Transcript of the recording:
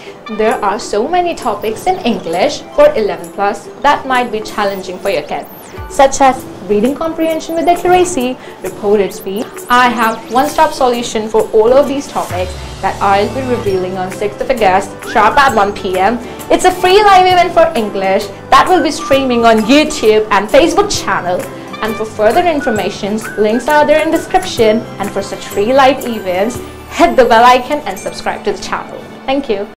There are so many topics in English for 11 plus that might be challenging for your kid, such as reading comprehension with accuracy, reported speed. I have one-stop solution for all of these topics that I'll be revealing on 6th of August, sharp at 1 p.m. It's a free live event for English that will be streaming on YouTube and Facebook channel. And for further information, links are there in description. And for such free live events, hit the bell icon and subscribe to the channel. Thank you.